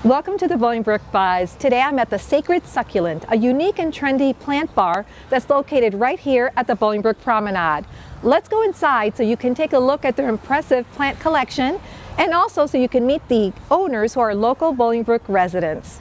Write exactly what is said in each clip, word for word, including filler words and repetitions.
Welcome to the Bolingbrook Buzz. Today I'm at the Sacred Succulent, a unique and trendy plant bar that's located right here at the Bolingbrook Promenade. Let's go inside so you can take a look at their impressive plant collection and also so you can meet the owners who are local Bolingbrook residents.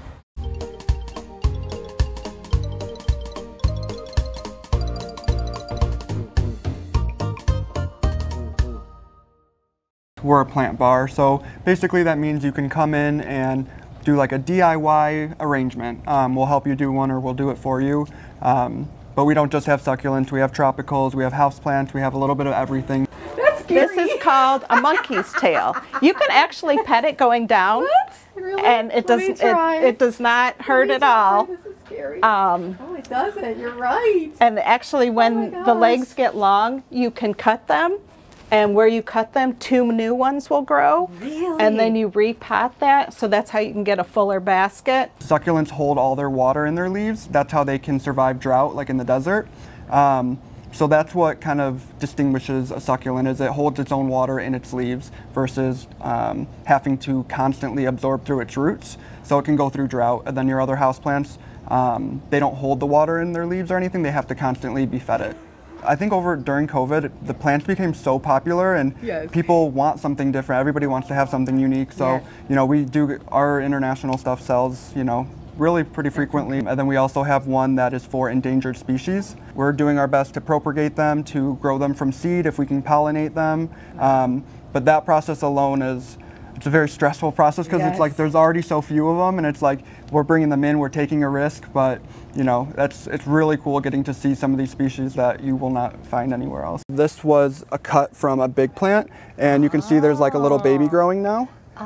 We're a plant bar, so basically that means you can come in and do like a D I Y arrangement. Um, we'll help you do one or we'll do it for you. Um, but we don't just have succulents, we have tropicals, we have houseplants, we have a little bit of everything. That's scary. This is called a monkey's tail. You can actually pet it going down. What? Really? And it does it, it does not hurt at all. This is scary. Um, oh, it doesn't. You're right. and actually when Oh the legs get long, you can cut them. And where you cut them, two new ones will grow. Really? And then you repot that, so that's how you can get a fuller basket. Succulents hold all their water in their leaves. That's how they can survive drought, like in the desert. Um, so that's what kind of distinguishes a succulent, is it holds its own water in its leaves versus um, having to constantly absorb through its roots. So it can go through drought. And then your other houseplants, um, they don't hold the water in their leaves or anything. They have to constantly be fed it. I think over during COVID, the plants became so popular and yes. people want something different. Everybody wants to have something unique. So, yes. you know, we do, our international stuff sells, you know, really pretty frequently. And then we also have one that is for endangered species. We're doing our best to propagate them, to grow them from seed if we can pollinate them. Um, but that process alone is, it's a very stressful process because yes. it's like there's already so few of them and it's like we're bringing them in, we're taking a risk, but you know, that's it's really cool getting to see some of these species that you will not find anywhere else. This was a cut from a big plant and you can see there's like a little baby growing now.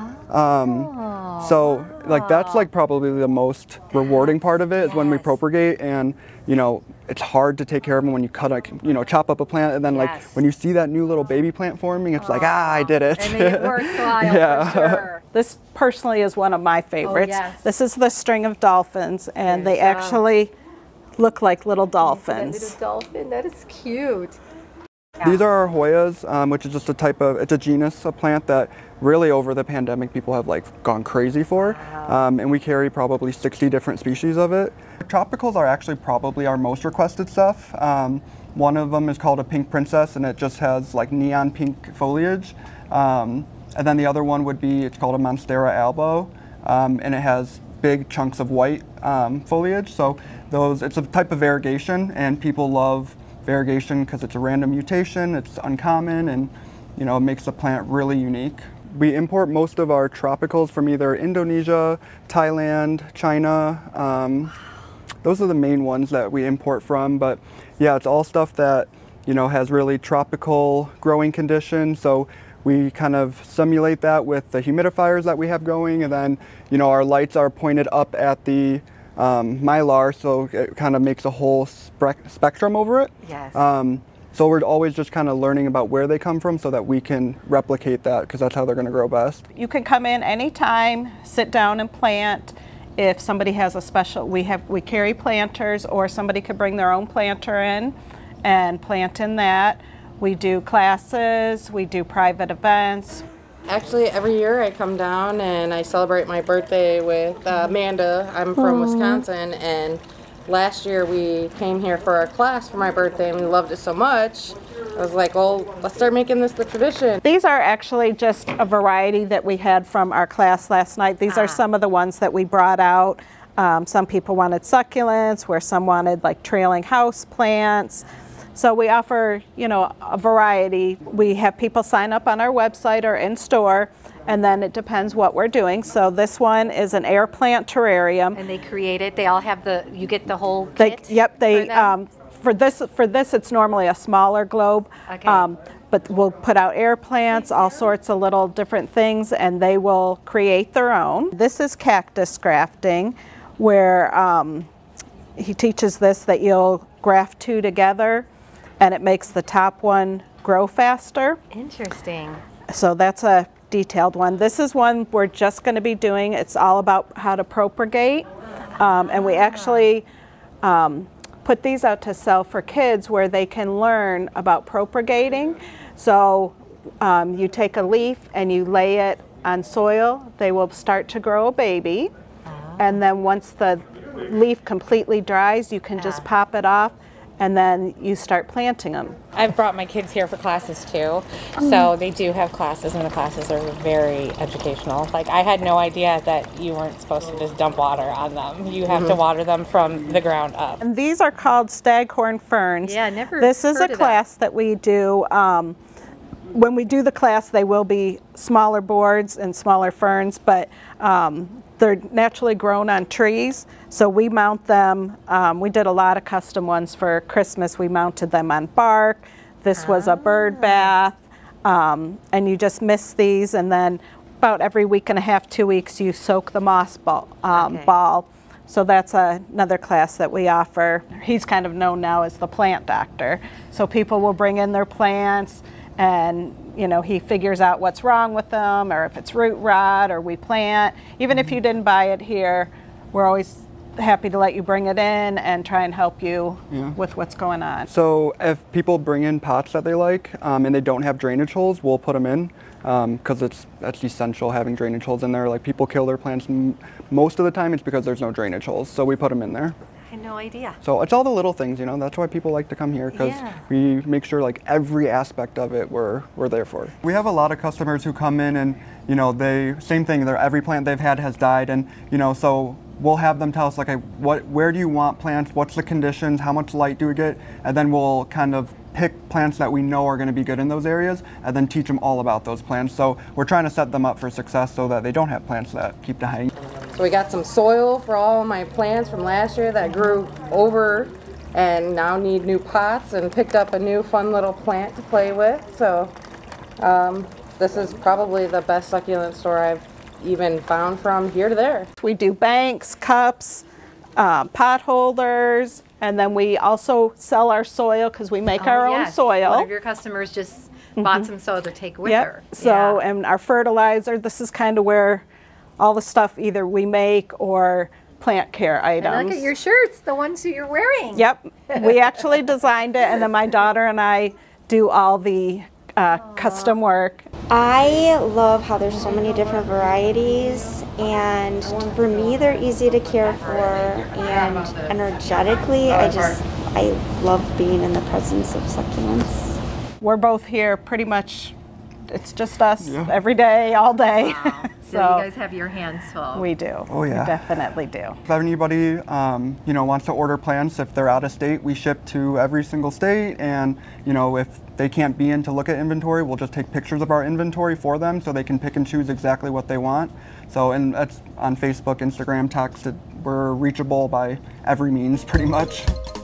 Um, so like that's like probably the most rewarding part of it is when we propagate, and you know it's hard to take care of them when you cut a you know chop up a plant, and then yes. like when you see that new little baby plant forming, it's like ah I did it. And it worked well, yeah. for sure. This personally is one of my favorites. Oh, yes. This is the string of dolphins, and There's, they actually look like little dolphins. That little dolphin, that is cute. These are our Hoyas, um, which is just a type of, it's a genus of plant that really over the pandemic people have like gone crazy for. Wow. Um, and we carry probably sixty different species of it. Tropicals are actually probably our most requested stuff. Um, one of them is called a pink princess and it just has like neon pink foliage. Um, and then the other one would be, it's called a Monstera albo, um, and it has big chunks of white um, foliage. So those, it's a type of variegation and people love variegation because it's a random mutation, it's uncommon, and you know it makes the plant really unique. We import most of our tropicals from either Indonesia, Thailand, China. Um, those are the main ones that we import from, but yeah, it's all stuff that you know has really tropical growing conditions. So we kind of simulate that with the humidifiers that we have going, and then you know our lights are pointed up at the Um, mylar, so it kind of makes a whole spe spectrum over it. Yes. Um, so we're always just kind of learning about where they come from so that we can replicate that, because that's how they're going to grow best. You can come in anytime, sit down and plant. If somebody has a special, we have we carry planters, or somebody could bring their own planter in and plant in that. We do classes, we do private events. Actually, every year I come down and I celebrate my birthday with uh, Amanda. I'm from Aww. Wisconsin, and last year we came here for our class for my birthday and we loved it so much. I was like, well, let's start making this the tradition. These are actually just a variety that we had from our class last night. These ah. are some of the ones that we brought out. Um, some people wanted succulents, where some wanted like trailing house plants. So we offer, you know, a variety. We have people sign up on our website or in store, and then it depends what we're doing. So this one is an air plant terrarium. And they create it. They all have the. You get the whole They, kit. yep. They for, them? um, for this for this it's normally a smaller globe. Okay. Um, but we'll put out air plants, all sorts of little different things, and they will create their own. This is cactus grafting, where um, he teaches this that you'll graft two together, and it makes the top one grow faster. Interesting. So that's a detailed one. This is one we're just going to be doing. It's all about how to propagate, um, and we actually um, put these out to sell for kids where they can learn about propagating. So um, you take a leaf and you lay it on soil, they will start to grow a baby. And then once the leaf completely dries, you can just pop it off, and then you start planting them. I've brought my kids here for classes too, so they do have classes, and the classes are very educational. Like, I had no idea that you weren't supposed to just dump water on them. You have mm-hmm. to water them from the ground up. And these are called staghorn ferns. Yeah, never This is heard a of class that. that we do. Um, when we do the class, they will be smaller boards and smaller ferns, but um, they're naturally grown on trees, so we mount them. Um, we did a lot of custom ones for Christmas. We mounted them on bark. This ah. was a bird bath, um, and you just mist these, and then about every week and a half, two weeks, you soak the moss ball. Um, okay. ball. So that's a, another class that we offer. He's kind of known now as the plant doctor. So people will bring in their plants, and you know, he figures out what's wrong with them, or if it's root rot, or we plant. Even if you didn't buy it here, we're always happy to let you bring it in and try and help you yeah. with what's going on. So if people bring in pots that they like um, and they don't have drainage holes, we'll put them in because um, it's that's essential having drainage holes in there. Like, people kill their plants m most of the time it's because there's no drainage holes, so we put them in there. I had no idea. So it's all the little things, you know, that's why people like to come here, because yeah. we make sure like every aspect of it we're, we're there for. We have a lot of customers who come in and, you know, they, same thing, they're, every plant they've had has died, and, you know, so we'll have them tell us, like, what, where do you want plants, what's the conditions, how much light do we get, and then we'll kind of pick plants that we know are going to be good in those areas, and then teach them all about those plants. So we're trying to set them up for success so that they don't have plants that keep dying. So we got some soil for all of my plants from last year that grew over and now need new pots, and picked up a new fun little plant to play with. So um, this is probably the best succulent store I've even found from here to there. We do banks, cups, uh, pot holders, and then we also sell our soil because we make oh, our yes. own soil. One of your customers just mm-hmm. bought some soil to take with yep. her. So, yeah. and our fertilizer, this is kind of where all the stuff either we make or plant care items. And look at your shirts, the ones that you're wearing. Yep, we actually designed it, and then my daughter and I do all the uh, custom work. I love how there's so many different varieties, and for me they're easy to care for, and energetically I just, I love being in the presence of succulents. We're both here pretty much, it's just us yeah. every day, all day. Wow. So, so you guys have your hands full. We do. Oh yeah. We definitely do. If anybody um, you know, wants to order plants, if they're out of state, we ship to every single state, and you know, if they can't be in to look at inventory, we'll just take pictures of our inventory for them so they can pick and choose exactly what they want. So, and that's on Facebook, Instagram, text, we're reachable by every means pretty much.